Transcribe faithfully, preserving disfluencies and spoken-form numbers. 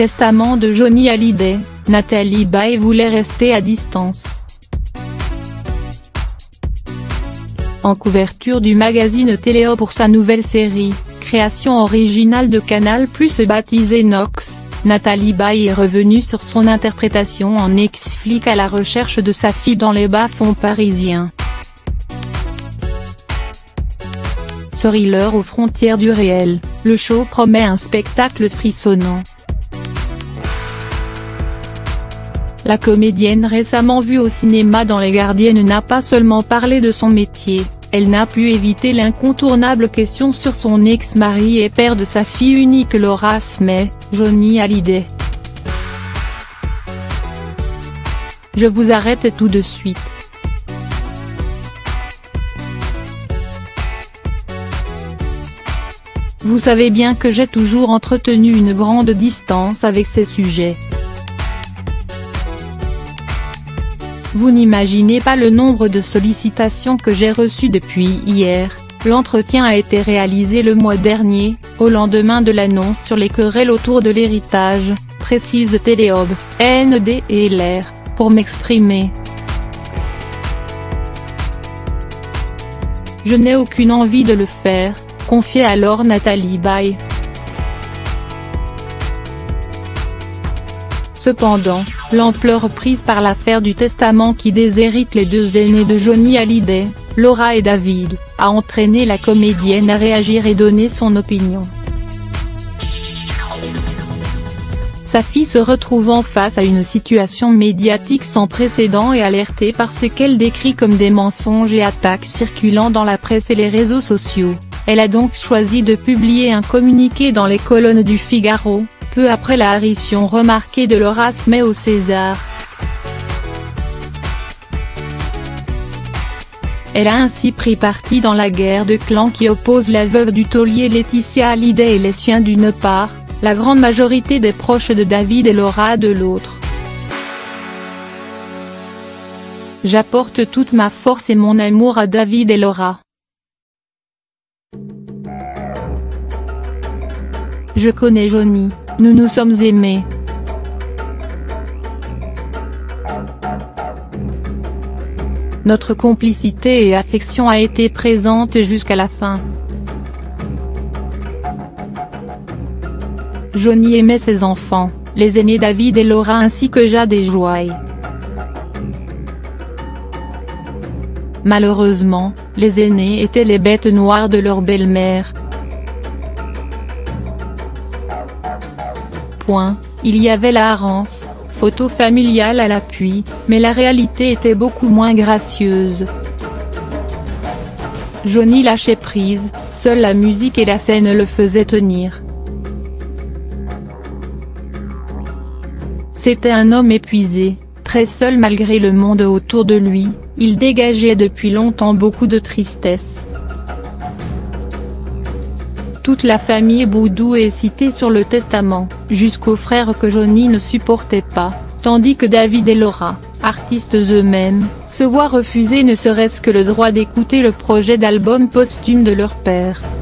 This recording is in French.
testament de Johnny Hallyday, Nathalie Baye voulait rester à distance. En couverture du magazine Téléo pour sa nouvelle série, création originale de Canal plus baptisée Nox, Nathalie Baye est revenue sur son interprétation en ex-flic à la recherche de sa fille dans les bas-fonds parisiens. Thriller aux frontières du réel, le show promet un spectacle frissonnant. La comédienne récemment vue au cinéma dans Les Gardiennes n'a pas seulement parlé de son métier, elle n'a pu éviter l'incontournable question sur son ex-mari et père de sa fille unique Laura Smay, Johnny Hallyday. Je vous arrête tout de suite. Vous savez bien que j'ai toujours entretenu une grande distance avec ces sujets. Vous n'imaginez pas le nombre de sollicitations que j'ai reçues depuis hier. L'entretien a été réalisé le mois dernier, au lendemain de l'annonce sur les querelles autour de l'héritage, précise Téléob, N D et L R, pour m'exprimer. Je n'ai aucune envie de le faire, confiait alors Nathalie Baye. Cependant, l'ampleur prise par l'affaire du testament qui déshérite les deux aînés de Johnny Hallyday, Laura et David, a entraîné la comédienne à réagir et donner son opinion. Sa fille se retrouvant face à une situation médiatique sans précédent et alertée par ce qu'elle décrit comme des mensonges et attaques circulant dans la presse et les réseaux sociaux, elle a donc choisi de publier un communiqué dans les colonnes du Figaro, peu après la apparition remarquée de Laura Smay au César. Elle a ainsi pris parti dans la guerre de clans qui oppose la veuve du taulier Laetitia Hallyday et les siens d'une part, la grande majorité des proches de David et Laura de l'autre. J'apporte toute ma force et mon amour à David et Laura. Je connais Johnny, nous nous sommes aimés. Notre complicité et affection a été présente jusqu'à la fin. Johnny aimait ses enfants, les aînés David et Laura ainsi que Jade et Joy. Malheureusement, les aînés étaient les bêtes noires de leur belle-mère. Point, il y avait la harance, photo familiale à l'appui, mais la réalité était beaucoup moins gracieuse. Johnny lâchait prise, seule la musique et la scène le faisaient tenir. C'était un homme épuisé, très seul malgré le monde autour de lui, il dégageait depuis longtemps beaucoup de tristesse. Toute la famille Boudou est citée sur le testament, jusqu'aux frères que Johnny ne supportait pas, tandis que David et Laura, artistes eux-mêmes, se voient refuser ne serait-ce que le droit d'écouter le projet d'album posthume de leur père.